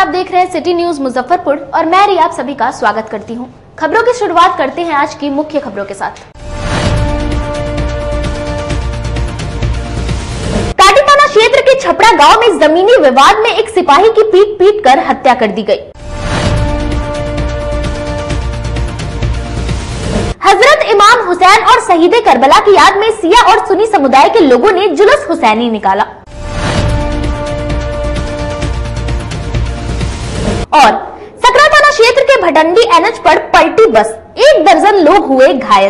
आप देख रहे हैं सिटी न्यूज मुजफ्फरपुर और मैं रिया आप सभी का स्वागत करती हूं। खबरों की शुरुआत करते हैं आज की मुख्य खबरों के साथ। काटी थाना क्षेत्र के छपड़ा गांव में जमीनी विवाद में एक सिपाही की पीट कर हत्या कर दी गई। हजरत इमाम हुसैन और शहीदे करबला की याद में सिया और सुन्नी समुदाय के लोगों ने जुलूस हुसैनी निकाला। और सकरा थाना क्षेत्र के भटंडी एनएच पर पलटी बस, 1 दर्जन लोग हुए घायल।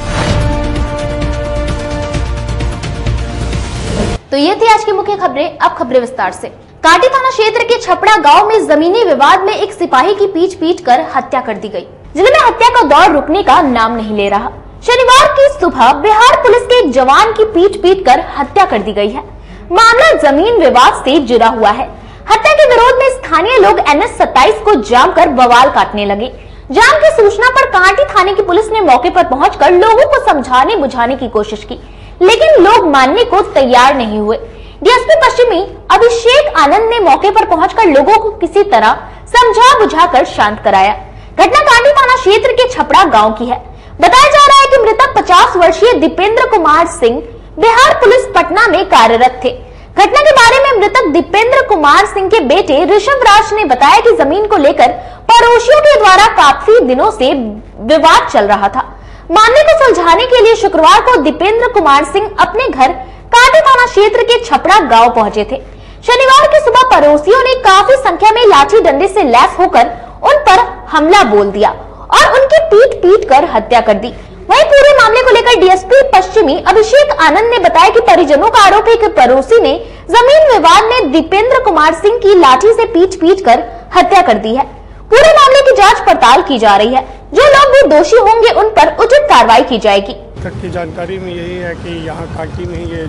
तो ये थी आज की मुख्य खबरें। अब खबरें विस्तार से। काटी थाना क्षेत्र के छपड़ा गांव में जमीनी विवाद में एक सिपाही की पीट कर हत्या कर दी गई। जिले में हत्या का दौर रुकने का नाम नहीं ले रहा। शनिवार की सुबह बिहार पुलिस के एक जवान की पीट कर हत्या कर दी गई है। मामला जमीन विवाद से जुड़ा हुआ है। हत्या के विरोध में स्थानीय लोग NH 27 को जाम कर बवाल काटने लगे। जाम की सूचना पर काटी थाने की पुलिस ने मौके पर पहुंचकर लोगों को समझाने बुझाने की कोशिश की, लेकिन लोग मानने को तैयार नहीं हुए। डीएसपी पश्चिमी अभिषेक आनंद ने मौके पर पहुंचकर लोगों को किसी तरह समझा बुझाकर शांत कराया। घटना काटी थाना क्षेत्र के छपड़ा गाँव की है। बताया जा रहा है कि मृतक 50 वर्षीय दीपेंद्र कुमार सिंह बिहार पुलिस पटना में कार्यरत थे। घटना के बारे में मृतक दीपेंद्र कुमार सिंह के बेटे ऋषभ राज ने बताया कि जमीन को लेकर पड़ोसियों के द्वारा काफी दिनों से विवाद चल रहा था। मामले को सुलझाने के लिए शुक्रवार को दीपेंद्र कुमार सिंह अपने घर काटी थाना क्षेत्र के छपड़ा गांव पहुंचे थे। शनिवार की सुबह पड़ोसियों ने काफी संख्या में लाठी डंडे से लैस होकर उन पर हमला बोल दिया और उनकी पीट कर हत्या कर दी। वहीं पूरे मामले को लेकर डीएसपी पश्चिमी अभिषेक आनंद ने बताया कि परिजनों का आरोप है कि पड़ोसी ने जमीन विवाद में दीपेंद्र कुमार सिंह की लाठी से पीट कर हत्या कर दी है। पूरे मामले की जांच पड़ताल की जा रही है। जो लोग भी दोषी होंगे उन पर उचित कार्रवाई की जाएगी। तक की जानकारी में यही है कि यहाँ काटी में ये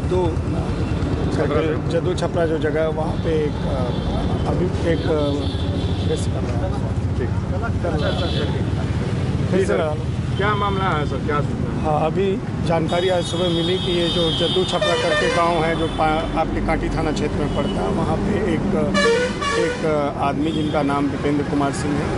जद्दू छपरा जो जगह है वहाँ पे क्या मामला है सर, क्या सूचना? हाँ, अभी जानकारी आज सुबह मिली कि ये जो जद्दू छपरा करके गांव है जो आपके काटी थाना क्षेत्र में पड़ता है, वहाँ पे एक आदमी जिनका नाम दीपेंद्र कुमार सिंह है,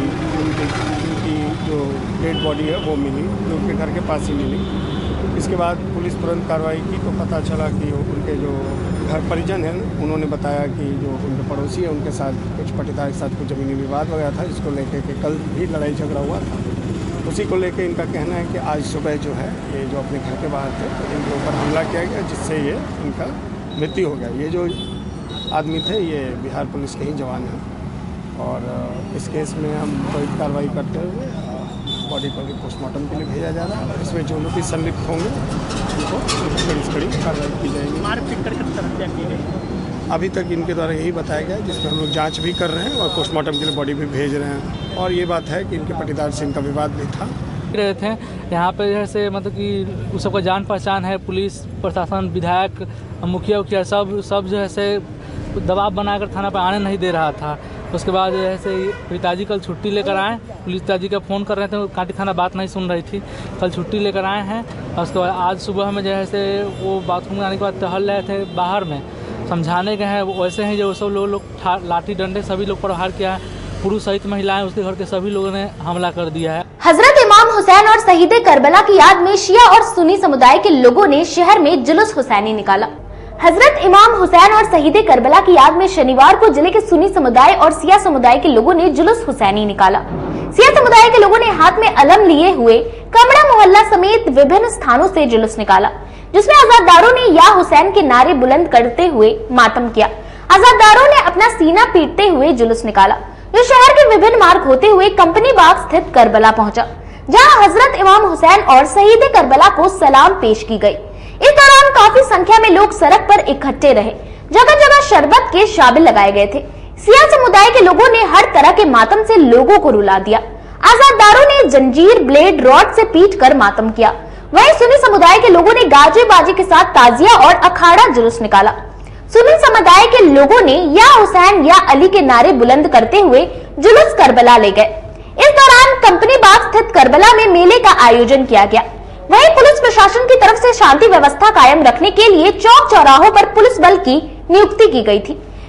उनकी जो डेड बॉडी है वो मिली, जो उनके घर के पास ही मिली। इसके बाद पुलिस तुरंत कार्रवाई की तो पता चला कि उनके जो घर परिजन हैं उन्होंने बताया कि जो उनके पड़ोसी है उनके साथ कुछ पटीदार के साथ कुछ ज़मीनी विवाद वगैरह था, जिसको लेकर के कल भी लड़ाई झगड़ा हुआ था। उसी को लेकर इनका कहना है कि आज सुबह जो है ये जो अपने घर के बाहर थे तो इनके ऊपर हमला किया गया, जिससे ये इनका मृत्यु हो गया। ये जो आदमी थे ये बिहार पुलिस के ही जवान हैं और इस केस में हम कोई कार्रवाई करते हुए बॉडी को पोस्टमार्टम के लिए भेजा जा रहा है। इसमें जो लोग भी संलिप्त होंगे उनको कड़ी कार्रवाई की जाएगी। मारपीट करके हत्या की गई। अभी तक इनके द्वारा यही बताया गया, जिसमें हम लोग जांच भी कर रहे हैं और पोस्टमार्टम के लिए बॉडी भी भेज रहे हैं। और ये बात है कि इनके पटीदार से इनका विवाद भी था। रहे थे यहाँ पे जैसे मतलब कि उस सबका जान पहचान है, पुलिस प्रशासन, विधायक, मुखिया सब जो है से दबाव बनाकर थाना पर आने नहीं दे रहा था। उसके बाद जैसे पिताजी कल छुट्टी लेकर आए, पुलिस पिताजी का फ़ोन कर रहे थे, काटी थाना बात नहीं सुन रही थी, कल छुट्टी लेकर आए हैं। और उसके बाद आज सुबह में जैसे वो बाथरूम में आने के बाद टहल रहे थे बाहर में, समझाने गए हैं, वैसे ही जो सब लोग लाठी डंडे सभी लोग प्रहार किया है। पुरुष सहित महिलाएं, उसके घर के सभी लोगों ने हमला कर दिया है। हजरत इमाम हुसैन और शहीदे करबला की याद में शिया और सुन्नी समुदाय के लोगों ने शहर में जुलूस हुसैनी निकाला। हजरत इमाम हुसैन और शहीदे करबला की याद में शनिवार को जिले के सुन्नी समुदाय और सिया समुदाय के लोगों ने जुलूस हुसैनी निकाला। सिया समुदाय के लोगों ने हाथ में अलम लिए हुए कमरा मोहल्ला समेत विभिन्न स्थानों से जुलूस निकाला, जिसमें आजादारों ने या हुसैन के नारे बुलंद करते हुए मातम किया। आजादारों ने अपना सीना पीटते हुए जुलूस निकाला, जो शहर के विभिन्न मार्ग होते हुए कंपनी बाग स्थित करबला पहुंचा, जहां हजरत इमाम हुसैन और शहीद करबला को सलाम पेश की गई। इस दौरान काफी संख्या में लोग सड़क पर इकट्ठे रहे। जगह जगह शरबत के शाबिल लगाए गए थे। सिया समुदाय के लोगों ने हर तरह के मातम से लोगों को रुला दिया। आजादारों ने जंजीर, ब्लेड, रॉड से पीट कर मातम किया। वहीं सुन्नी समुदाय के लोगों ने गाजे बाजे के साथ ताजिया और अखाड़ा जुलूस निकाला। सुन्नी समुदाय के लोगों ने या हुसैन या अली के नारे बुलंद करते हुए जुलूस करबला ले गए। इस दौरान कंपनी बाग स्थित करबला में मेले का आयोजन किया गया। वहीं पुलिस प्रशासन की तरफ से शांति व्यवस्था कायम रखने के लिए चौक चौराहों पर पुलिस बल की नियुक्ति की गई थी।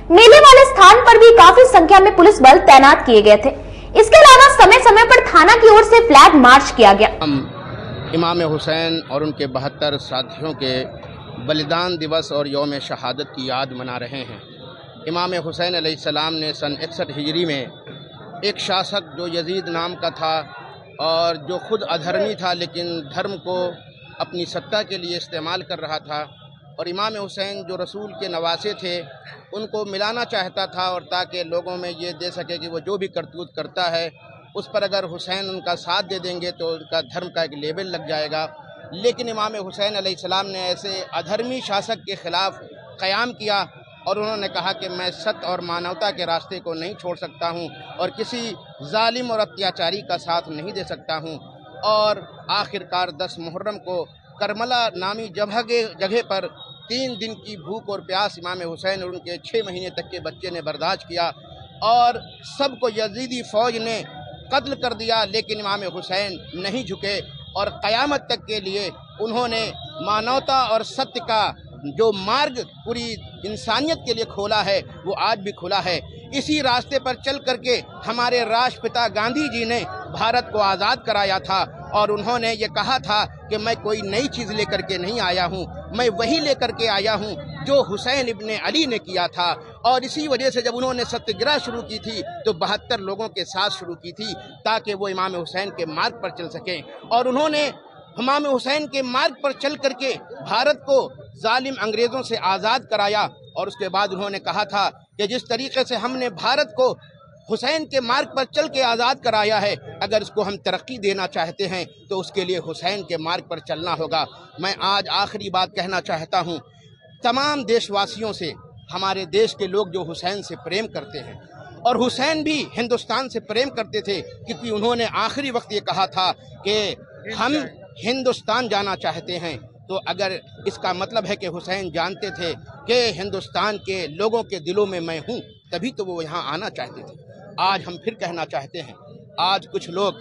मेले वाले स्थान पर भी काफी संख्या में पुलिस बल तैनात किए गए थे। इसके अलावा समय समय पर थाना की ओर से फ्लैग मार्च किया गया। हम इमाम हुसैन और उनके 72 साथियों के बलिदान दिवस और यौम शहादत की याद मना रहे हैं। इमाम हुसैन अलैहिस्सलाम ने सन 61 हिजरी में एक शासक जो यजीद नाम का था और जो खुद अधर्मी था लेकिन धर्म को अपनी सत्ता के लिए इस्तेमाल कर रहा था, और इमाम हुसैन जो रसूल के नवासे थे उनको मिलाना चाहता था, और ताकि लोगों में ये दे सके कि वो जो भी करतूत करता है उस पर अगर हुसैन उनका साथ दे देंगे तो उनका धर्म का एक लेबल लग जाएगा। लेकिन इमाम हुसैन अलैहिस्सलाम ने ऐसे अधर्मी शासक के ख़िलाफ़ क़याम किया और उन्होंने कहा कि मैं सत्य और मानवता के रास्ते को नहीं छोड़ सकता हूँ और किसी जालिम और अत्याचारी का साथ नहीं दे सकता हूँ। और आखिरकार 10 मुहर्रम को करबला नामी जगह पर 3 दिन की भूख और प्यास इमाम हुसैन और उनके 6 महीने तक के बच्चे ने बर्दाश्त किया और सबको यजीदी फ़ौज ने कत्ल कर दिया। लेकिन इमाम हुसैन नहीं झुके और क़यामत तक के लिए उन्होंने मानवता और सत्य का जो मार्ग पूरी इंसानियत के लिए खोला है वो आज भी खुला है। इसी रास्ते पर चल करके हमारे राष्ट्रपिता गांधी जी ने भारत को आज़ाद कराया था और उन्होंने ये कहा था कि मैं कोई नई चीज़ लेकर के नहीं आया हूँ, मैं वही लेकर के आया हूँ जो हुसैन इब्ने अली ने किया था। और इसी वजह से जब उन्होंने सत्याग्रह शुरू की थी तो 72 लोगों के साथ शुरू की थी ताकि वो इमाम हुसैन के मार्ग पर चल सकें। और उन्होंने इमाम हुसैन के मार्ग पर चल करके भारत को जालिम अंग्रेज़ों से आज़ाद कराया। और उसके बाद उन्होंने कहा था कि जिस तरीके से हमने भारत को हुसैन के मार्ग पर चल के आज़ाद कराया है, अगर इसको हम तरक्की देना चाहते हैं तो उसके लिए हुसैन के मार्ग पर चलना होगा। मैं आज आखिरी बात कहना चाहता हूँ तमाम देशवासियों से, हमारे देश के लोग जो हुसैन से प्रेम करते हैं और हुसैन भी हिंदुस्तान से प्रेम करते थे, क्योंकि उन्होंने आखिरी वक्त ये कहा था कि हम हिंदुस्तान जाना चाहते हैं। तो अगर इसका मतलब है कि हुसैन जानते थे कि हिंदुस्तान के लोगों के दिलों में मैं हूँ, तभी तो वो यहाँ आना चाहते थे। आज हम फिर कहना चाहते हैं, आज कुछ लोग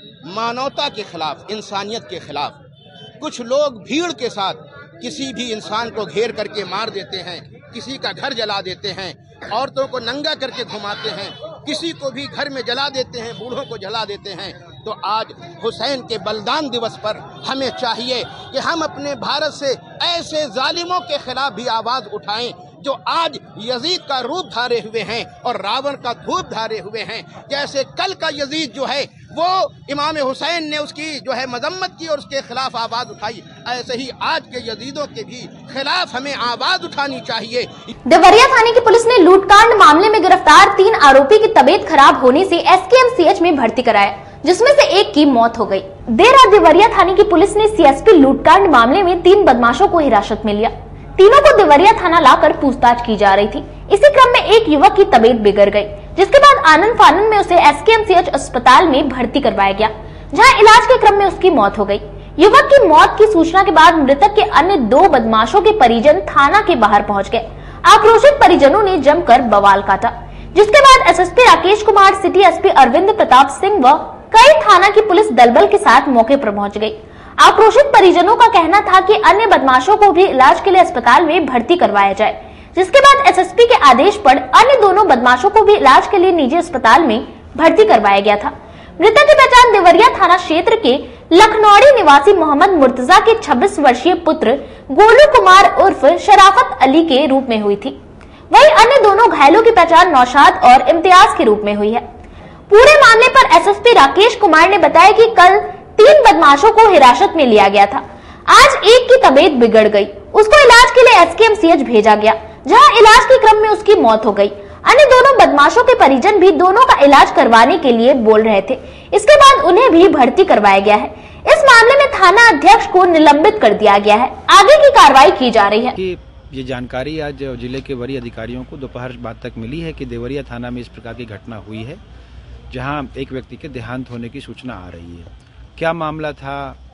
मानवता के खिलाफ, इंसानियत के खिलाफ, कुछ लोग भीड़ के साथ किसी भी इंसान को घेर करके मार देते हैं, किसी का घर जला देते हैं, औरतों को नंगा करके घुमाते हैं, किसी को भी घर में जला देते हैं, बूढ़ों को जला देते हैं। तो आज हुसैन के बलिदान दिवस पर हमें चाहिए कि हम अपने भारत से ऐसे जालिमों के खिलाफ भी आवाज़ उठाएं जो आज यजीद का रूप धारे हुए हैं और रावण का धूप धारे हुए हैं। जैसे कल का यजीद जो है वो इमाम हुसैन ने उसकी जो है मजम्मत की और उसके खिलाफ आवाज़ उठाई, ऐसे ही आज के यजीदों के भी खिलाफ हमें आवाज़ उठानी चाहिए। देवरिया थाने की पुलिस ने लूटकांड मामले में गिरफ्तार 3 आरोपी की तबीयत खराब होने से SKMCH में भर्ती कराया, जिसमें से एक की मौत हो गई। देर रात देवरिया थाने की पुलिस ने CSP लूटकांड मामले में 3 बदमाशों को हिरासत में लिया। तीनों को देवरिया थाना लाकर पूछताछ की जा रही थी। इसी क्रम में एक युवक की तबीयत बिगड़ गई, जिसके बाद आनंद फानन में उसे SKMCH अस्पताल में भर्ती करवाया गया, जहां इलाज के क्रम में उसकी मौत हो गई। युवक की मौत की सूचना के बाद मृतक के अन्य 2 बदमाशों के परिजन थाना के बाहर पहुंच गए। आक्रोशित परिजनों ने जमकर बवाल काटा, जिसके बाद SSP Rakesh Kumar, city SP Arvind Pratap Singh व कई थाना की पुलिस दलबल के साथ मौके पर पहुंच गई। आक्रोशित परिजनों का कहना था कि अन्य बदमाशों को भी इलाज के लिए अस्पताल में भर्ती करवाया जाए, जिसके बाद SSP के आदेश पर अन्य दोनों बदमाशों को भी इलाज के लिए निजी अस्पताल में भर्ती करवाया गया था। मृतक की पहचान देवरिया थाना क्षेत्र के लखनौड़ी निवासी मोहम्मद मुर्तजा के 26 वर्षीय पुत्र गोलू कुमार उर्फ शराफत अली के रूप में हुई थी। वहीं अन्य दोनों घायलों की पहचान नौशाद और इम्तियाज के रूप में हुई है। पूरे मामले पर SSP राकेश कुमार ने बताया कि कल 3 बदमाशों को हिरासत में लिया गया था। आज एक की तबीयत बिगड़ गई, उसको इलाज के लिए SKMCH भेजा गया, जहां इलाज के क्रम में उसकी मौत हो गई। अन्य दोनों बदमाशों के परिजन भी दोनों का इलाज करवाने के लिए बोल रहे थे। इसके बाद उन्हें भी भर्ती करवाया गया है। इस मामले में थाना अध्यक्ष को निलंबित कर दिया गया है। आगे की कार्रवाई की जा रही है। ये जानकारी आज जिले के वरीय अधिकारियों को दोपहर बाद तक मिली है कि देवरिया थाना में इस प्रकार की घटना हुई है, जहां एक व्यक्ति के देहांत होने की सूचना आ रही है। क्या मामला था,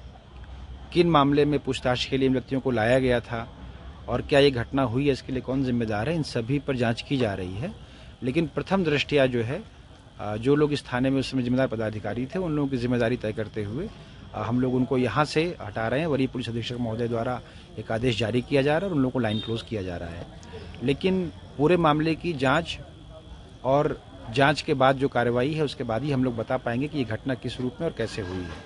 किन मामले में पूछताछ के लिए इन व्यक्तियों को लाया गया था और क्या ये घटना हुई है, इसके लिए कौन जिम्मेदार है, इन सभी पर जांच की जा रही है। लेकिन प्रथम दृष्टया जो है जो लोग इस थाने में उस समय जिम्मेदार पदाधिकारी थे, उन लोगों की जिम्मेदारी तय करते हुए हम लोग उनको यहाँ से हटा रहे हैं। वरीय पुलिस अधीक्षक महोदय द्वारा एक आदेश जारी किया जा रहा है और उन लोगों को लाइन क्लोज किया जा रहा है। लेकिन पूरे मामले की जांच और जांच के बाद जो कार्रवाई है उसके बाद ही हम लोग बता पाएंगे कि ये घटना किस रूप में और कैसे हुई है।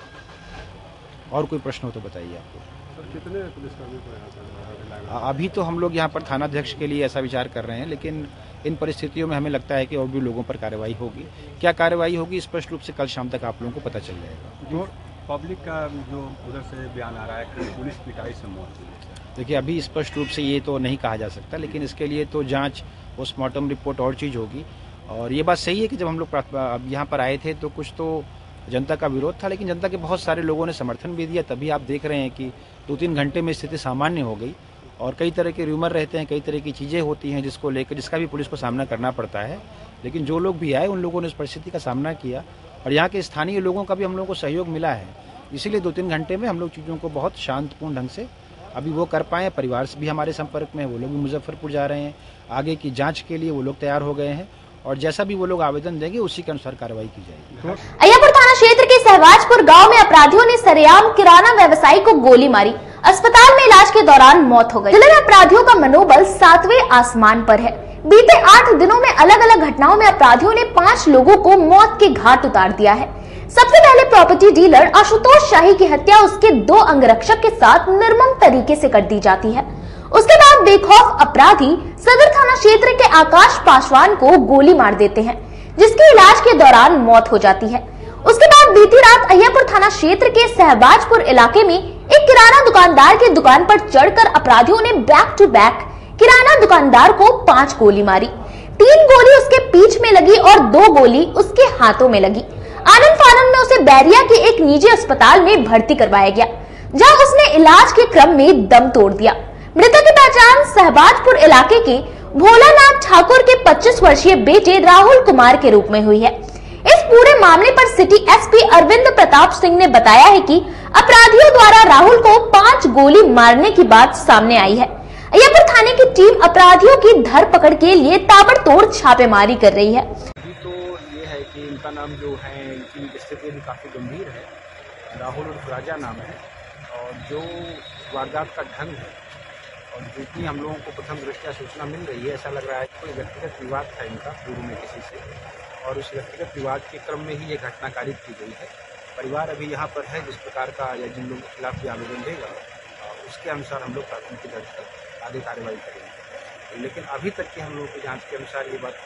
और कोई प्रश्न हो तो बताइए आपको। सर, कितने पुलिसकर्मी को यहाँ पर अभी तो हम लोग यहाँ पर थानाध्यक्ष के लिए ऐसा विचार कर रहे हैं, लेकिन इन परिस्थितियों में हमें लगता है कि और भी लोगों पर कार्रवाई होगी। क्या कार्रवाई होगी स्पष्ट रूप से कल शाम तक आप लोगों को पता चल जाएगा। जो पब्लिक का जो उधर से बयान आ रहा है कि पुलिस पिटाई से मौत हुई है। देखिए, अभी स्पष्ट रूप से ये तो नहीं कहा जा सकता, लेकिन इसके लिए तो जांच, पोस्टमार्टम रिपोर्ट और चीज़ होगी। और ये बात सही है कि जब हम लोग अब यहाँ पर आए थे तो कुछ तो जनता का विरोध था, लेकिन जनता के बहुत सारे लोगों ने समर्थन भी दिया। तभी आप देख रहे हैं कि 2-3 घंटे में स्थिति सामान्य हो गई। और कई तरह के र्यूमर रहते हैं, कई तरह की चीज़ें होती हैं जिसको लेकर जिसका भी पुलिस को सामना करना पड़ता है। लेकिन जो लोग भी आए उन लोगों ने उस परिस्थिति का सामना किया और यहाँ के स्थानीय लोगों का भी हम लोगों को सहयोग मिला है। इसीलिए 2-3 घंटे में हम लोग चीज़ों को बहुत शांतिपूर्ण ढंग से अभी वो कर पाए। परिवार से भी हमारे संपर्क में है, वो लोग भी मुजफ्फरपुर जा रहे हैं। आगे की जांच के लिए वो लोग तैयार हो गए हैं और जैसा भी वो लोग आवेदन देंगे उसी के अनुसार कार्रवाई की जाएगी। अय्यापुर थाना क्षेत्र के सहवाजपुर गांव में अपराधियों ने सरेआम किराना व्यवसायी को गोली मारी। अस्पताल में इलाज के दौरान मौत हो गई। जिले में अपराधियों का मनोबल 7वें आसमान पर है। बीते 8 दिनों में अलग अलग घटनाओं में अपराधियों ने 5 लोगों को मौत के घाट उतार दिया है। सबसे पहले प्रॉपर्टी डीलर आशुतोष शाही की हत्या उसके 2 अंगरक्षक के साथ निर्मम तरीके से कर दी जाती है। उसके बाद बेखौफ अपराधी सदर थाना क्षेत्र के आकाश पासवान को गोली मार देते हैं, जिसके इलाज के दौरान मौत हो जाती है। उसके बाद बीती रात अय्यापुर थाना क्षेत्र के सहबाजपुर इलाके में एक किराना दुकानदार की दुकान पर चढ़कर अपराधियों ने बैक टू बैक किराना दुकानदार को 5 गोली मारी। 3 गोली उसके पीठ में लगी और 2 गोली उसके हाथों में लगी। आनंद फानंद में उसे बैरिया के एक निजी अस्पताल में भर्ती करवाया गया, जहां उसने इलाज के क्रम में दम तोड़ दिया। मृतक की पहचान सहबाजपुर इलाके के भोलानाथ ठाकुर के 25 वर्षीय बेटे राहुल कुमार के रूप में हुई है। इस पूरे मामले पर सिटी एसपी अरविंद प्रताप सिंह ने बताया है कि अपराधियों द्वारा राहुल को 5 गोली मारने की बात सामने आई है। अय्यापुर थाने की टीम अपराधियों की धरपकड़ के लिए ताबड़तोड़ छापेमारी कर रही है। अभी तो ये है कि इनका नाम जो है, इनकी स्थिति भी काफी गंभीर है। राहुल उर्फ राजा नाम है और जो वारदात का ढंग है और जितनी हम लोगों को प्रथम दृष्टया सूचना मिल रही है, ऐसा लग रहा है कि कोई व्यक्तिगत विवाद था इनका पूर्व में किसी से, और उस व्यक्तिगत विवाद के क्रम में ही ये घटना कारित की गई है। परिवार अभी यहाँ पर है, जिस प्रकार का या जिन लोगों के खिलाफ भी आवेदन देगा उसके अनुसार हम लोग प्राथमिकी दर्ज कर आगे कार्रवाई करेंगे। लेकिन अभी तक की हम लोगों की जाँच के अनुसार ये बात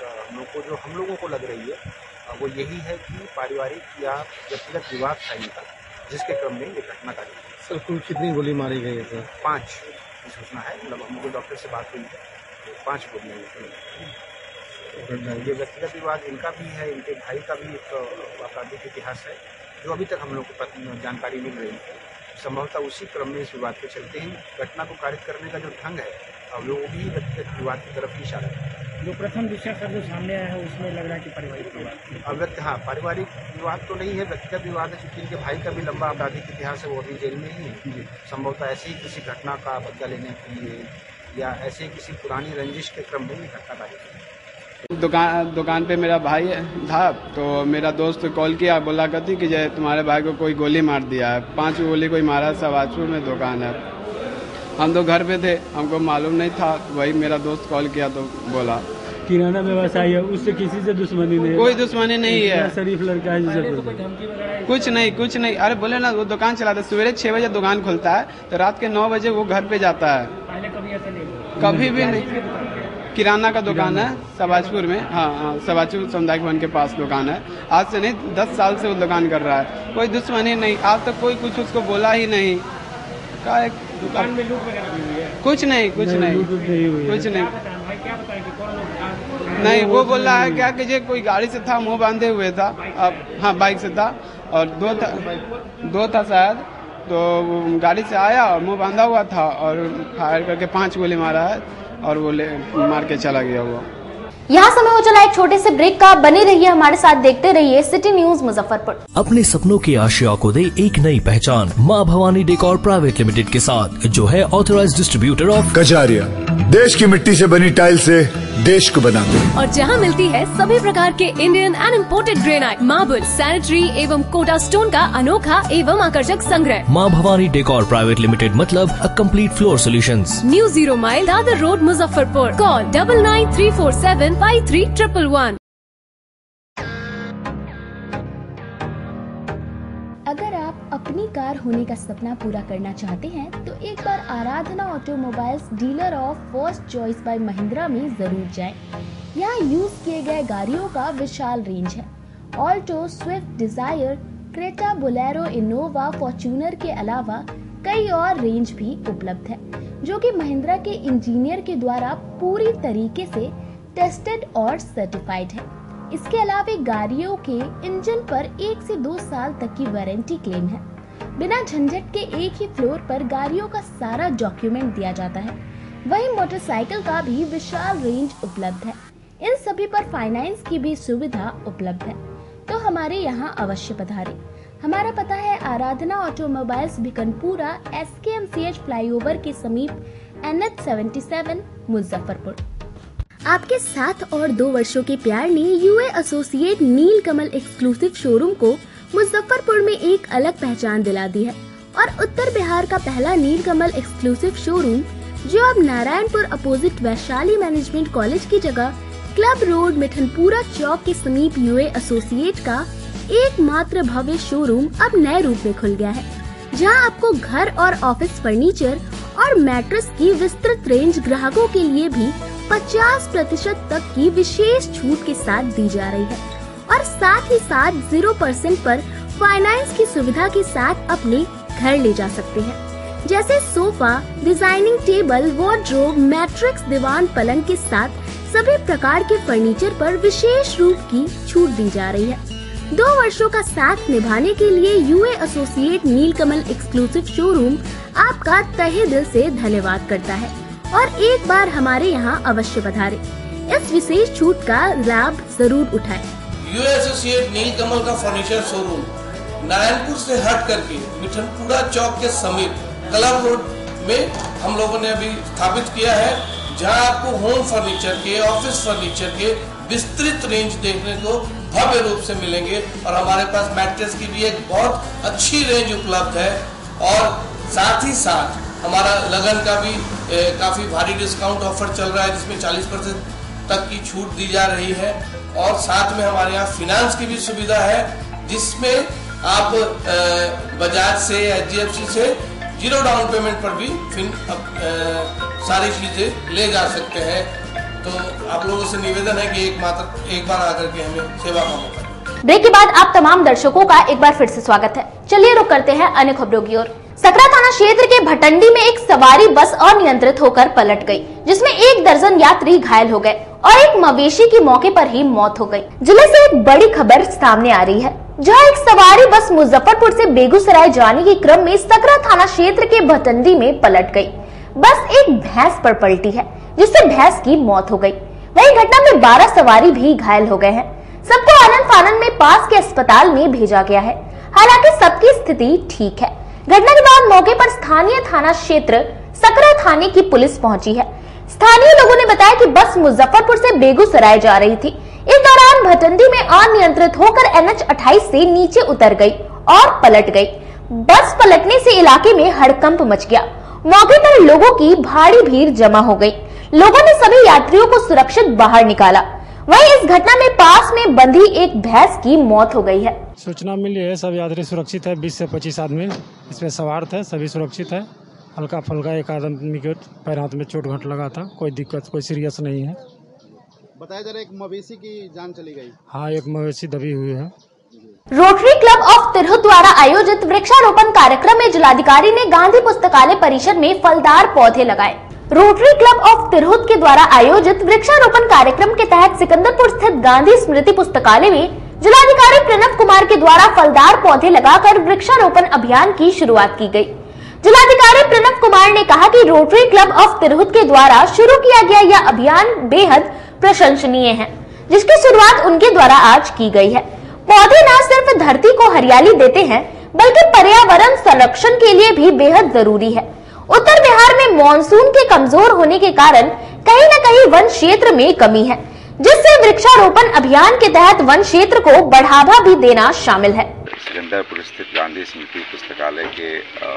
हम लोगों को लग रही है वो यही है कि पारिवारिक या व्यक्तिगत विवाद था इनका, जिसके क्रम में ये घटना कारित हुई। सर, कुल कितनी गोली मारी गई है सर? 5 सूचना है, मतलब हमको डॉक्टर से बात हुई है, 5 गोली है। ये व्यक्तिगत विवाद इनका भी है, इनके भाई का भी एक आपराधिक इतिहास है जो अभी तक हम लोग को जानकारी मिल रही है। संभवतः उसी क्रम में इस विवाद के चलते ही घटना को कारित करने का जो ढंग है अब वो भी व्यक्तिगत विवाद की तरफ ही इशारा है। जो प्रथम दृष्टया जो सामने आया है उसमें लग रहा है कि पारिवारिक विवाद, हाँ, पारिवारिक विवाद तो नहीं है, व्यक्तिगत विवाद है, क्योंकि इनके भाई का भी लंबा आपराधिक इतिहास है, वो अभी जेल में ही है। संभवतः ऐसे ही किसी घटना का बदला लेने के लिए या ऐसे किसी पुरानी रंजिश के क्रम में घटना कारित हुई। दुकान पे मेरा भाई था, तो मेरा दोस्त कॉल किया, बोला करती कि जय तुम्हारे भाई को कोई गोली मार दिया है। 5 गोली कोई मारा। सहबाजपुर में दुकान है। हम तो घर पे थे, हमको मालूम नहीं था। वही मेरा दोस्त कॉल किया तो बोला किराना व्यवसायी है, उससे किसी से दुश्मनी नहीं, कोई दुश्मनी नहीं है, शरीफ लड़का है जिसे कुछ नहीं। अरे बोले ना, वो दुकान चलाता है, सवेरे 6 बजे दुकान खुलता है तो रात के 9 बजे वो घर पे जाता है। कभी भी नहीं। किराना का दुकान है सहबाजपुर में। हाँ, सहबाजपुर सामुदायिक भवन के पास दुकान है। आज से नहीं, 10 साल से वो दुकान कर रहा है। कोई दुश्मनी नहीं, आज तक कोई कुछ उसको बोला ही नहीं। दुकान में लूट वगैरह हुई है? कुछ नहीं। नहीं, वो बोल रहा है क्या कि जे कोई गाड़ी से था, मुंह बांधे हुए था। अब हाँ, बाइक से था और दो था शायद, तो गाड़ी से आया और मुंह बांधा हुआ था और फायर करके 5 गोली मारा है और वो मार के चला गया वो। यहाँ समय हो चला एक छोटे से ब्रेक का। बने रहिए हमारे साथ, देखते रहिए सिटी न्यूज मुजफ्फरपुर। अपने सपनों की आशिया को दे एक नई पहचान माँ भवानी डेकोर प्राइवेट लिमिटेड के साथ, जो है ऑथराइज्ड डिस्ट्रीब्यूटर ऑफ कजारिया। देश की मिट्टी से बनी टाइल से देश को बनाते हैं, और जहां मिलती है सभी प्रकार के Indian and imported granite, marble, sanitary एवं कोटा स्टोन का अनोखा एवं आकर्षक संग्रह। माँ भवानी डेकोर प्राइवेट लिमिटेड मतलब a complete floor solutions. New 0 mile Dadar road Muzaffarpur. Call 9934753111। अगर आप अपनी कार होने का सपना पूरा करना चाहते हैं तो एक बार Aradhana automobiles dealer of first choice by Mahindra में जरूर जाएं। यहाँ यूज किए गए गाड़ियों का विशाल रेंज है। Alto, Swift, Dzire, Creta, Bolero, Innova, Fortuner के अलावा कई और रेंज भी उपलब्ध है, जो कि महिंद्रा के इंजीनियर के द्वारा पूरी तरीके से टेस्टेड और सर्टिफाइड है। इसके अलावा गाड़ियों के इंजन पर 1 से 2 साल तक की वारंटी क्लेम है। बिना झंझट के एक ही फ्लोर पर गाड़ियों का सारा डॉक्यूमेंट दिया जाता है। वहीं मोटरसाइकिल का भी विशाल रेंज उपलब्ध है। इन सभी पर फाइनेंस की भी सुविधा उपलब्ध है, तो हमारे यहाँ अवश्य पधारें। हमारा पता है Aradhana automobiles Bhikanpura, SKMCH flyover के समीप, NH 77 मुजफ्फरपुर। आपके 7 और 2 वर्षों के प्यार ने UA associate Neelkamal exclusive showroom को मुजफ्फरपुर में एक अलग पहचान दिला दी है, और उत्तर बिहार का पहला नीलकमल एक्सक्लूसिव शोरूम, जो अब Narayanpur opposite Vaishali management college की जगह क्लब रोड मिठनपुरा चौक के समीप UA एसोसिएट का एकमात्र भव्य शोरूम अब नए रूप में खुल गया है, जहां आपको घर और ऑफिस फर्नीचर और मैट्रेस की विस्तृत रेंज ग्राहकों के लिए भी 50% तक की विशेष छूट के साथ दी जा रही है, और साथ ही साथ 0% पर फाइनेंस की सुविधा के साथ अपने घर ले जा सकते हैं, जैसे sofa, designing table, wardrobe, mattress, दीवान, पलंग के साथ सभी प्रकार के फर्नीचर पर विशेष रूप की छूट दी जा रही है। 2 वर्षों का साथ निभाने के लिए UA associate Neelkamal exclusive showroom आपका तहे दिल से धन्यवाद करता है, और एक बार हमारे यहाँ अवश्य पधारें। इस विशेष छूट का लाभ जरूर उठाएं। UA एसोसिएट नीलकमल का फर्नीचर शोरूम नारायणपुर से हट करके मिठनपुरा चौक के समीप क्लब रोड में हम लोगों ने अभी स्थापित किया है, जहां आपको होम फर्नीचर के, ऑफिस फर्नीचर के विस्तृत रेंज देखने को भव्य रूप से मिलेंगे, और हमारे पास मैट्रेस की भी एक बहुत अच्छी रेंज उपलब्ध है, और साथ ही साथ हमारा लगन का भी काफी भारी डिस्काउंट ऑफर चल रहा है, जिसमें 40% तक की छूट दी जा रही है, और साथ में हमारे यहाँ फाइनेंस की भी सुविधा है, जिसमें आप बजाज से, HDFC से 0 डाउन पेमेंट पर भी सारी चीजें ले जा सकते हैं। तो आप लोगों से निवेदन है कि एक बार आकर के हमें सेवा का मौका दें। ब्रेक के बाद आप तमाम दर्शकों का एक बार फिर से स्वागत है। चलिए रुक करते हैं अन्य खबरों की ओर। सकरा थाना क्षेत्र के भटंडी में एक सवारी बस अनियंत्रित होकर पलट गई, जिसमें 1 दर्जन यात्री घायल हो गए और एक मवेशी की मौके पर ही मौत हो गई। जिले से एक बड़ी खबर सामने आ रही है, जहां एक सवारी बस मुजफ्फरपुर से बेगूसराय जाने के क्रम में सकरा थाना क्षेत्र के भटंडी में पलट गई। बस एक भैंस पर पलटी है, जिससे भैंस की मौत हो गई। वहीं घटना में 12 सवारी भी घायल हो गए हैं। सबको आनन फानन में पास के अस्पताल में भेजा गया है। हालांकि सबकी स्थिति ठीक है। घटना के बाद मौके पर स्थानीय थाना क्षेत्र सकरा थाने की पुलिस पहुंची है। स्थानीय लोगों ने बताया कि बस मुजफ्फरपुर से बेगूसराय जा रही थी। इस दौरान भटंडी में अनियंत्रित होकर NH 28 से नीचे उतर गई और पलट गई। बस पलटने से इलाके में हड़कंप मच गया। मौके पर लोगों की भारी भीड़ जमा हो गई। लोगों ने सभी यात्रियों को सुरक्षित बाहर निकाला। वहीं इस घटना में पास में बंधी एक भैंस की मौत हो गई है। सूचना मिली है, सब यात्री सुरक्षित है। 20 से 25 आदमी इसमें सवार थे, सभी सुरक्षित है। हल्का फुल्का एक आदमी के पैर हाथ में चोट घाट लगा था, कोई दिक्कत, कोई सीरियस नहीं है। बताया जा रहा है एक मवेशी की जान चली गई। हाँ, एक मवेशी दबी हुई है। रोटरी क्लब ऑफ तिरहुत द्वारा आयोजित वृक्षारोपण कार्यक्रम में जिलाधिकारी ने गांधी पुस्तकालय परिसर में फलदार पौधे लगाए। रोटरी क्लब ऑफ तिरहुत के द्वारा आयोजित वृक्षारोपण कार्यक्रम के तहत सिकंदरपुर स्थित गांधी स्मृति पुस्तकालय में जिलाधिकारी प्रणव कुमार के द्वारा फलदार पौधे लगाकर वृक्षारोपण अभियान की शुरुआत की गई। जिलाधिकारी प्रणव कुमार ने कहा कि रोटरी क्लब ऑफ तिरहुत के द्वारा शुरू किया गया यह अभियान बेहद प्रशंसनीय है, जिसकी शुरुआत उनके द्वारा आज की गई है। पौधे न सिर्फ धरती को हरियाली देते हैं, बल्कि पर्यावरण संरक्षण के लिए भी बेहद जरूरी है। उत्तर बिहार में मानसून के कमजोर होने के कारण कहीं न कहीं वन क्षेत्र में कमी है, जिससे वृक्षारोपण अभियान के तहत वन क्षेत्र को बढ़ावा भी देना शामिल है। सिकंदरपुर स्थित गांधी स्मृति पुस्तकालय के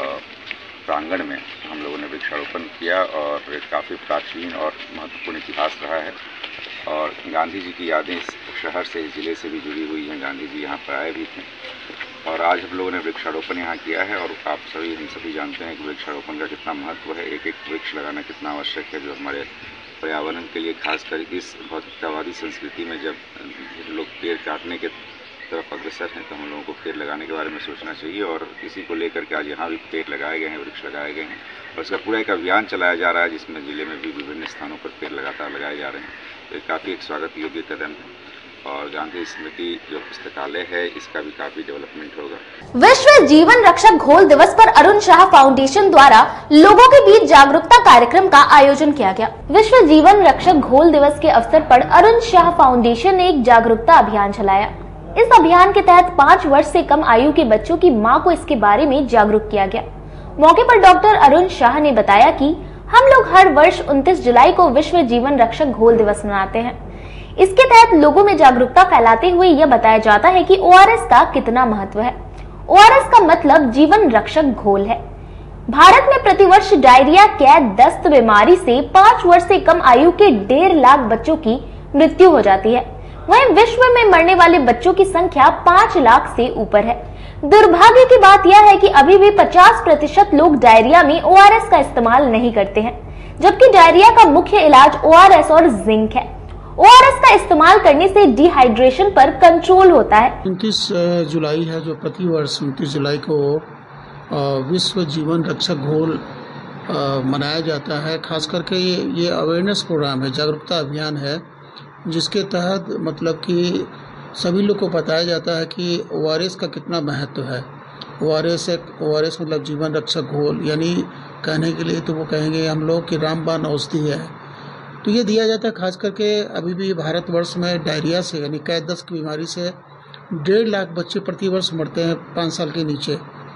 प्रांगण में हम लोगों ने वृक्षारोपण किया और काफ़ी प्राचीन और महत्वपूर्ण इतिहास रहा है और गांधी जी की यादें इस शहर से, इस जिले से भी जुड़ी हुई हैं। गांधी जी यहाँ पर आए भी थे और आज हम लोगों ने वृक्षारोपण यहाँ किया है और हम सभी जानते हैं कि वृक्षारोपण का कितना महत्व है। एक एक वृक्ष लगाना कितना आवश्यक है, जो हमारे पर्यावरण के लिए, खासकर इस भौतिकतावादी संस्कृति में जब लोग पेड़ काटने के तरफ अग्रसर हैं, तो हम लोगों को पेड़ लगाने के बारे में सोचना चाहिए और इसी को लेकर के आज यहाँ भी पेड़ लगाए गए हैं, वृक्ष लगाए गए हैं और इसका पूरा एक अभियान चलाया जा रहा है, जिसमें जिले में भी विभिन्न स्थानों पर पेड़ लगातार लगाए जा रहे हैं। तो काफ़ी एक स्वागत योग्य कदम है और गांधी स्मृति जो पुस्तकालय है, इसका भी काफी डेवलपमेंट होगा। विश्व जीवन रक्षक घोल दिवस पर अरुण शाह फाउंडेशन द्वारा लोगों के बीच जागरूकता कार्यक्रम का आयोजन किया गया। विश्व जीवन रक्षक घोल दिवस के अवसर पर अरुण शाह फाउंडेशन ने एक जागरूकता अभियान चलाया। इस अभियान के तहत 5 वर्ष से कम आयु के बच्चों की मां को इसके बारे में जागरूक किया गया। मौके पर डॉक्टर अरुण शाह ने बताया कि हम लोग हर वर्ष 29 जुलाई को विश्व जीवन रक्षक घोल दिवस मनाते हैं। इसके तहत लोगों में जागरूकता फैलाते हुए यह बताया जाता है कि ORS का कितना महत्व है। ORS का मतलब जीवन रक्षक घोल है। भारत में प्रतिवर्ष डायरिया, कैद, दस्त बीमारी से 5 वर्ष से कम आयु के 1.5 लाख बच्चों की मृत्यु हो जाती है। वहीं विश्व में मरने वाले बच्चों की संख्या 5 लाख से ऊपर है। दुर्भाग्य की बात यह है कि अभी भी 50% लोग डायरिया में ORS का इस्तेमाल नहीं करते हैं, जबकि डायरिया का मुख्य इलाज ORS और जिंक है। ORS का इस्तेमाल करने से डिहाइड्रेशन पर कंट्रोल होता है। 29 जुलाई है, जो प्रतिवर्ष 29 जुलाई को विश्व जीवन रक्षक घोल मनाया जाता है। खास करके ये अवेयरनेस प्रोग्राम है, जागरूकता अभियान है, जिसके तहत मतलब कि सभी लोग को बताया जाता है कि ORS का कितना महत्व है। ORS मतलब जीवन रक्षक घोल, यानी कहने के लिए तो वो कहेंगे हम लोग कि रामबाण औषधि है। तो ये दिया जाता है। खास करके अभी भी भारतवर्ष में डायरिया से, यानी कैद दस्त की बीमारी से 1.5 लाख बच्चे प्रतिवर्ष मरते हैं 5 साल के नीचे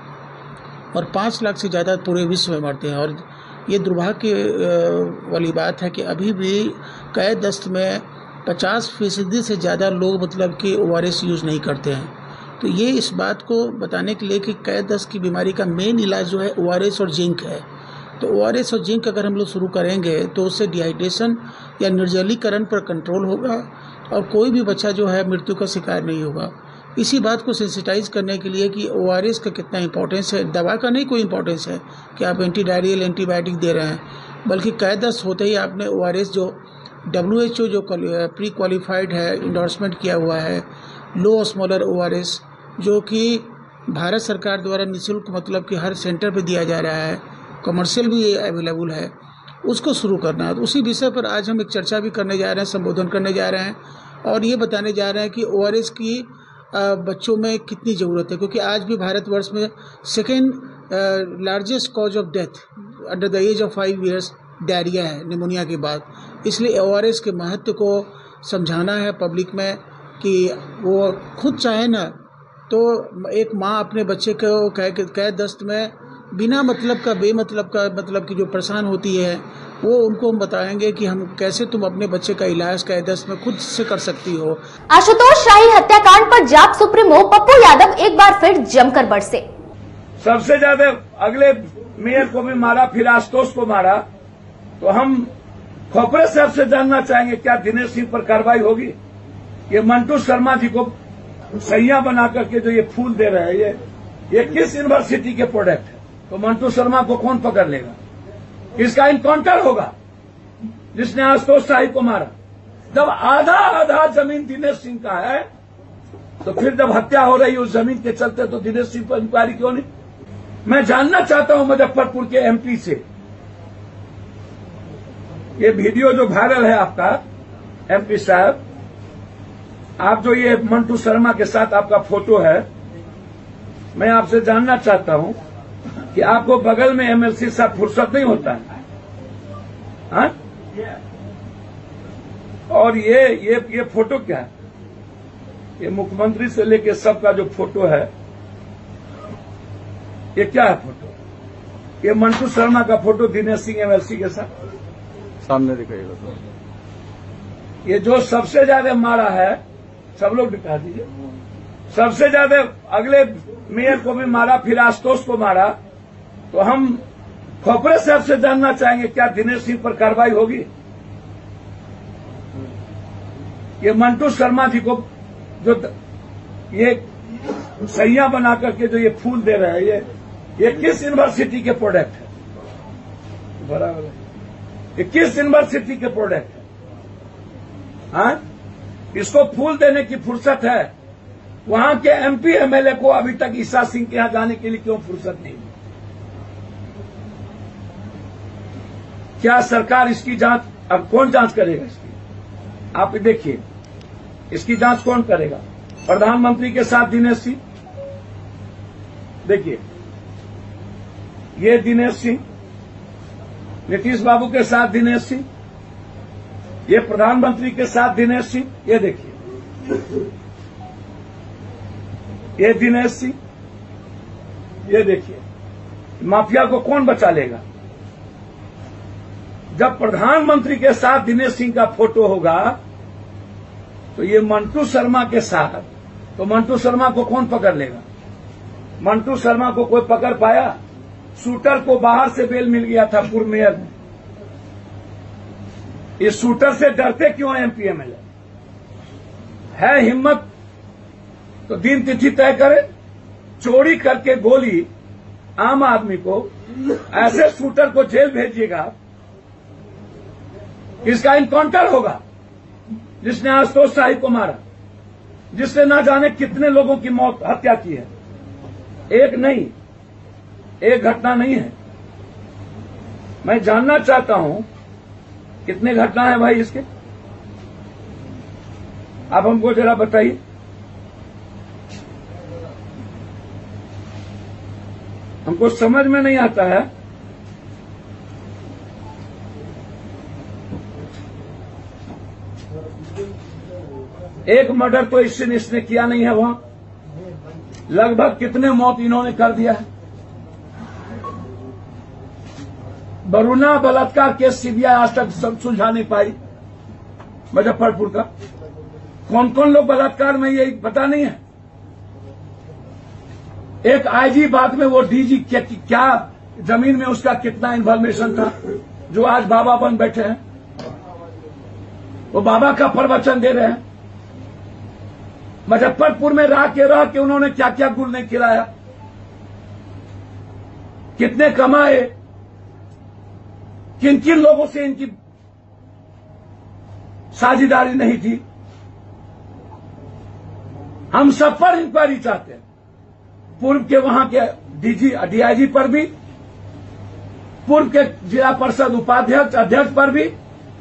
और 5 लाख से ज़्यादा पूरे विश्व में मरते हैं। और ये दुर्भाग्य वाली बात है कि अभी भी कैद दस्त में 50% से ज़्यादा लोग मतलब कि ORS यूज़ नहीं करते हैं। तो ये इस बात को बताने के लिए कि कैद दस्त की बीमारी का मेन इलाज जो है ORS और जिंक है। तो ORS और जिंक अगर हम लोग शुरू करेंगे तो उससे डिहाइड्रेशन या निर्जलीकरण पर कंट्रोल होगा और कोई भी बच्चा जो है मृत्यु का शिकार नहीं होगा। इसी बात को सेंसिटाइज करने के लिए कि ORS का कितना इंपॉर्टेंस है। दवा का नहीं कोई इंपॉर्टेंस है कि आप एंटीडायरियल एंटीबायोटिक दे रहे हैं, बल्कि कैद दस्त होते ही आपने ORS जो WHO जो प्री क्वालिफाइड है, इंडोर्समेंट किया हुआ है, लो ऑस्मोलर ORS, जो कि भारत सरकार द्वारा निःशुल्क मतलब कि हर सेंटर पे दिया जा रहा है, कमर्शियल भी अवेलेबल है, उसको शुरू करना है। तो उसी विषय पर आज हम एक चर्चा भी करने जा रहे हैं, संबोधन करने जा रहे हैं और ये बताने जा रहे हैं कि ORS की बच्चों में कितनी ज़रूरत है, क्योंकि आज भी भारतवर्ष में 2nd largest cause of death under the age of 5 years diarrhoea है, निमोनिया के बाद। इसलिए ORS के महत्व को समझाना है पब्लिक में कि वो खुद चाहे ना तो एक माँ अपने बच्चे को कैद दस्त में बिना मतलब का, बेमतलब का, मतलब कि जो परेशान होती है, वो उनको हम बताएंगे कि हम कैसे तुम अपने बच्चे का इलाज कैद दस्त में खुद से कर सकती हो। आशुतोष शाही हत्याकांड पर जाप सुप्रीमो पप्पू यादव एक बार फिर जमकर बरसे। सबसे ज्यादा अगले मेयर को भी मारा, फिर आशुतोष को मारा। तो हम खोपरे साहब से जानना चाहेंगे क्या दिनेश सिंह पर कार्रवाई होगी? ये मंटू शर्मा जी को सैया बना करके जो ये फूल दे रहे हैं, ये किस यूनिवर्सिटी के प्रोडक्ट है? तो मंटू शर्मा को कौन पकड़ लेगा? इसका इनकाउंटर होगा जिसने आशुतोष शाही को मारा। जब आधा आधा जमीन दिनेश सिंह का है, तो फिर जब हत्या हो रही उस जमीन के चलते, तो दिनेश सिंह पर इंक्वायरी क्यों नहीं? मैं जानना चाहता हूं मुजफ्फरपुर के MP से, ये वीडियो जो वायरल है आपका, MP साहब, आप जो ये मंटू शर्मा के साथ आपका फोटो है, मैं आपसे जानना चाहता हूं कि आपको बगल में MLC साहब फुर्सत नहीं होता है? हाँ? और ये फोटो क्या है? ये मुख्यमंत्री से लेके सबका जो फोटो है, ये क्या है फोटो? ये मंटू शर्मा का फोटो दिनेश सिंह एमएलसी के साथ सामने दिखाइएगा तो। ये जो सबसे ज्यादा मारा है, सब लोग दिखा दीजिए, सबसे ज्यादा अगले मेयर को भी मारा, फिर आशुतोष को मारा। तो हम खोपरे साहब से जानना चाहेंगे क्या दिनेश सिंह पर कार्रवाई होगी? ये मंटू शर्मा जी को जो ये सैया बना करके जो ये फूल दे रहे हैं, ये किस यूनिवर्सिटी के प्रोडक्ट है? बराबर है, ये किस यूनिवर्सिटी के प्रोडक्ट है? हाँ, इसको फूल देने की फुर्सत है? वहां के एमपी एमएलए को अभी तक ईसा सिंह के यहां जाने के लिए क्यों फुर्सत नहीं? क्या सरकार इसकी जांच, अब कौन जांच करेगा इसकी? आप देखिए, इसकी जांच कौन करेगा? प्रधानमंत्री के साथ दिनेश सिंह, देखिए ये दिनेश सिंह, नीतीश बाबू के साथ दिनेश सिंह, ये प्रधानमंत्री के साथ दिनेश सिंह, ये देखिए ये दिनेश सिंह, ये देखिए माफिया को कौन बचा लेगा? जब प्रधानमंत्री के साथ दिनेश सिंह का फोटो होगा तो ये मंटू शर्मा के साथ, तो मंटू शर्मा को कौन पकड़ लेगा? मंटू शर्मा को कोई पकड़ पाया? शूटर को बाहर से बेल मिल गया था पूर्व मेयर में। इस शूटर से डरते क्यों एमपी एमएलए? है हिम्मत तो दिन तिथि तय करे, चोरी करके गोली आम आदमी को, ऐसे शूटर को जेल भेजिएगा, इसका इनकाउंटर होगा। जिसने आशुतोष शाही को मारा, जिसने ना जाने कितने लोगों की मौत, हत्या की है, एक नहीं, एक घटना नहीं है। मैं जानना चाहता हूं कितने घटना है भाई इसके, आप हमको जरा बताइए। हमको समझ में नहीं आता है। एक मर्डर तो इसने किया नहीं है वहां, लगभग कितने मौत इन्होंने कर दिया है। बरूना बलात्कार केस सीबीआई आज तक सुलझा नहीं पाई मुजफ्फरपुर का। कौन कौन लोग बलात्कार में, ये पता नहीं है। एक आईजी बाद में वो डीजी क्या जमीन में उसका कितना इन्वॉल्वेशन था, जो आज बाबा बन बैठे हैं, वो बाबा का प्रवचन दे रहे हैं। मुजफ्फरपुर में रह के उन्होंने क्या क्या गुल नहीं खिलाया, कितने कमाए, किन किन लोगों से इनकी साझेदारी नहीं थी। हम सब पर इंक्वायरी चाहते हैं, पूर्व के वहां के डीआईजी पर भी, पूर्व के जिला परिषद उपाध्यक्ष अध्यक्ष पर भी।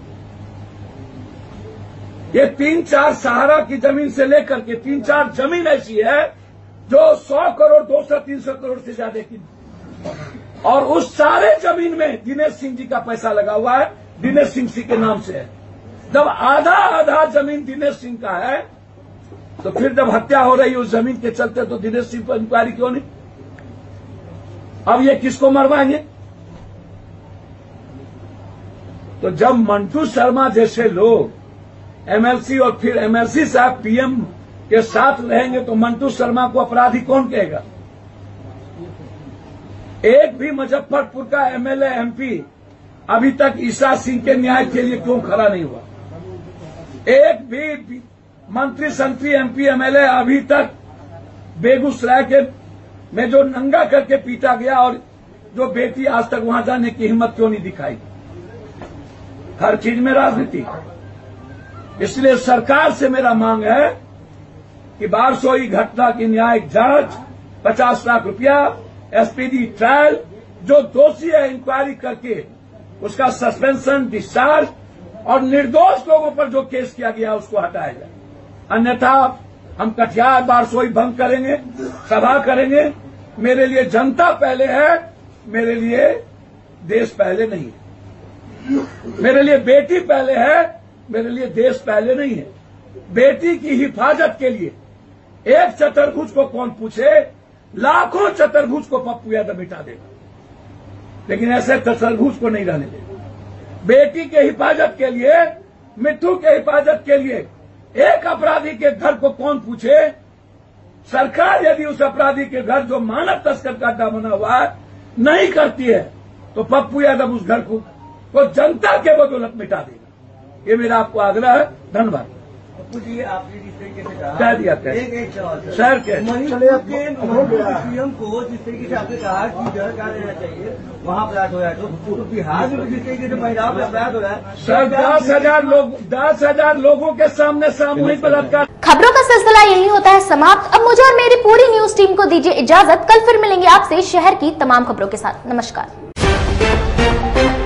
ये 3-4 सहारा की जमीन से लेकर के 3-4 जमीन ऐसी है जो 100 करोड़ 200-300 करोड़ से ज्यादा की, और उस सारे जमीन में दिनेश सिंह जी का पैसा लगा हुआ है, दिनेश सिंह जी के नाम से है। जब आधा जमीन दिनेश सिंह का है, तो फिर जब हत्या हो रही उस जमीन के चलते, तो दिनेश सिंह पर इंक्वायरी क्यों नहीं? अब ये किसको मरवाएंगे? तो जब मंटू शर्मा जैसे लोग एमएलसी और फिर एमएलसी साहब पीएम के साथ रहेंगे, तो मंटू शर्मा को अपराधी कौन कहेगा? एक भी मुजफ्फरपुर का एमएलए एमपी अभी तक ईसा सिंह के न्याय के लिए क्यों खड़ा नहीं हुआ? एक भी मंत्री संत्री एमपी एमएलए अभी तक बेगूसराय के में जो नंगा करके पीटा गया और जो बेटी आज तक वहां जाने की हिम्मत क्यों नहीं दिखाई? हर चीज में राजनीति। इसलिए सरकार से मेरा मांग है कि बारसोई घटना की न्यायिक जांच, 50 लाख रुपया, एसपीडी ट्रायल, जो दोषी है इंक्वायरी करके उसका सस्पेंशन, डिस्चार्ज, और निर्दोष लोगों पर जो केस किया गया उसको हटाया जाए। अन्यथा हम कटिहार बारसोई भंग करेंगे, सभा करेंगे। मेरे लिए जनता पहले है, मेरे लिए देश पहले नहीं है। मेरे लिए बेटी पहले है, मेरे लिए देश पहले नहीं है। बेटी की हिफाजत के लिए एक चतुर्भुज को कौन पूछे, लाखों चतुर्भुज को पप्पू यादव मिटा देगा, लेकिन ऐसे चतुर्भुज को नहीं रहने देगा। बेटी के हिफाजत के लिए, मिट्ठू के हिफाजत के लिए एक अपराधी के घर को कौन पूछे। सरकार यदि उस अपराधी के घर जो मानव तस्कर का अड्डा बना हुआ है नहीं करती है तो पप्पू यादव उस घर को जनता के बदौलत मिटा देगा। ये मेरा आपको आग्रह है। धन्यवाद। जी, आपने जिस तरीके से कहा, कह दिया एक सवाल सर के मणिपुर के सीएम को जिस तरीके से आपने कहा कि जगह क्या लेना चाहिए वहाँ अपराध हो रहा है, तो बिहार में भी जिस तरीके से महिलाओं पर अपराध हो रहा है। सर 10,000 लोगों के सामने सामूहिक बलात्कार। खबरों का सिलसिला यही होता है समाप्त। अब मुझे और मेरी पूरी न्यूज टीम को दीजिए इजाजत। कल फिर मिलेंगे आपसे शहर की तमाम खबरों के साथ। नमस्कार।